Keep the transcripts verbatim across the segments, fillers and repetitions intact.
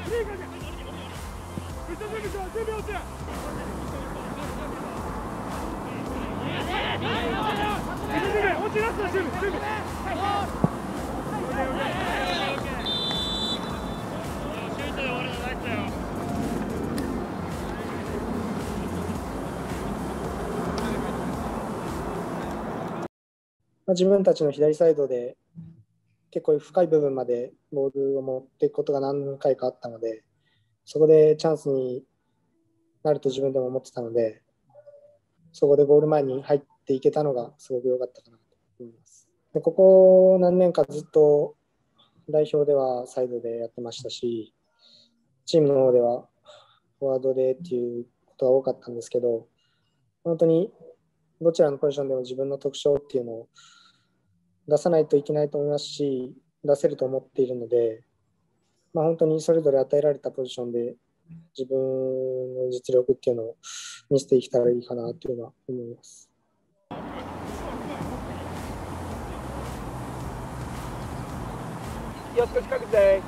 自分たちの左サイドで結構深い部分までボールを持っていくことが何回かあったので、そこでチャンスになると自分でも思ってたので、そこでゴール前に入っていけたのがすごく良かったかなと思います。でここ何年かずっと代表ではサイドでやってましたし、チームの方ではフォワードでっていうことが多かったんですけど、本当にどちらのポジションでも自分の特徴っていうのを出さないといけないと思いますし、出せると思っているので、まあ、本当にそれぞれ与えられたポジションで自分の実力っていうのを見せていけたらいいかなというのは思います。 気を少しかけて。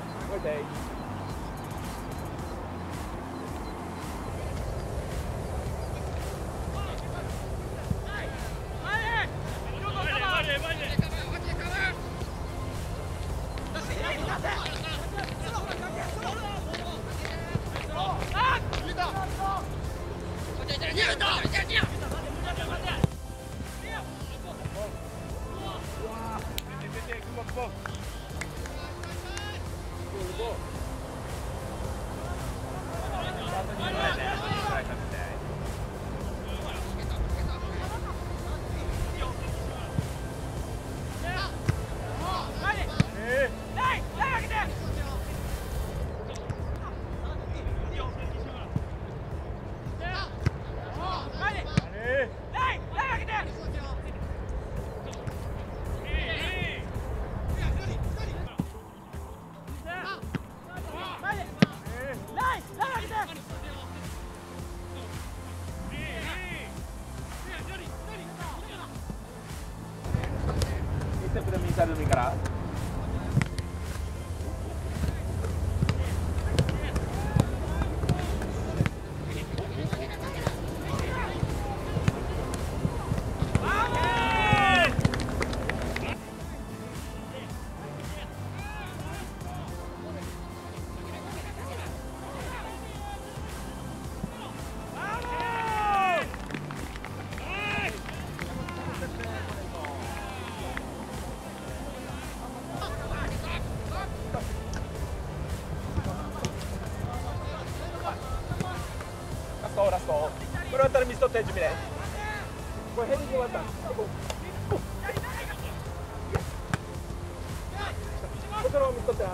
海から。ラストこれ終わったらミス取って準備ね。これヘディング終わったこちらをミス取ってな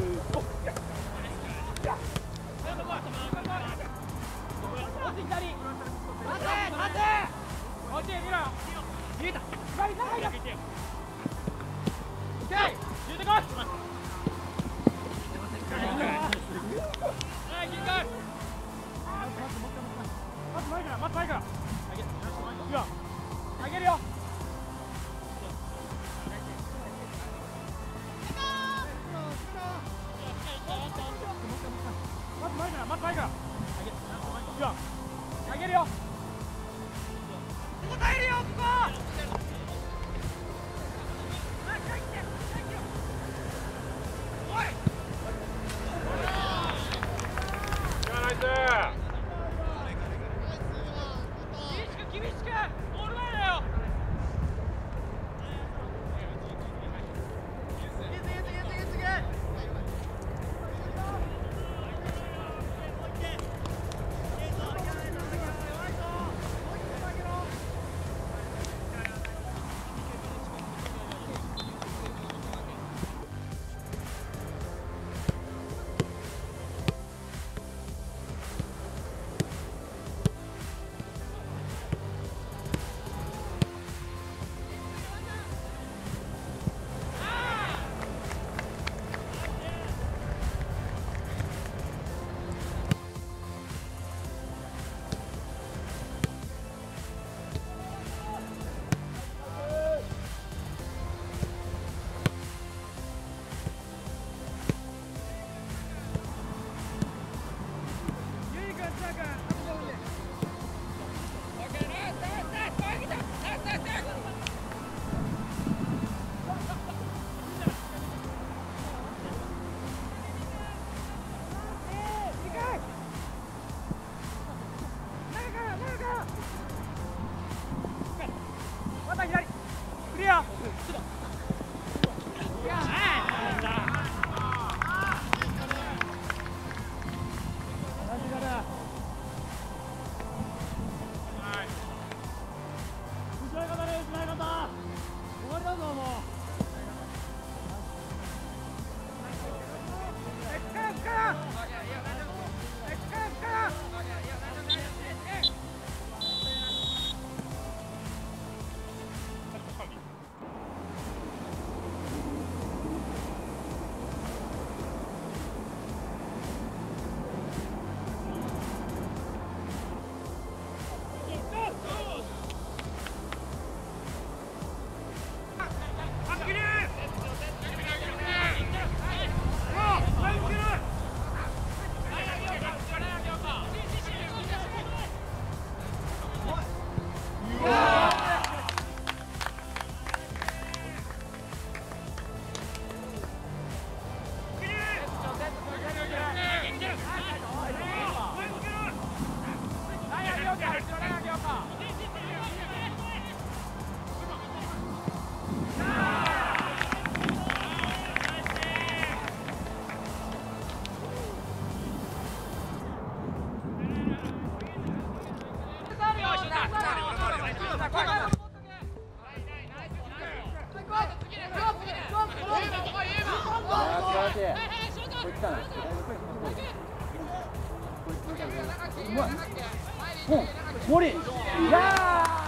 あげるよ。まず前からまず前からあげるよ。答えるよここ。 らしい。これ来たな。うまい。森。いやー。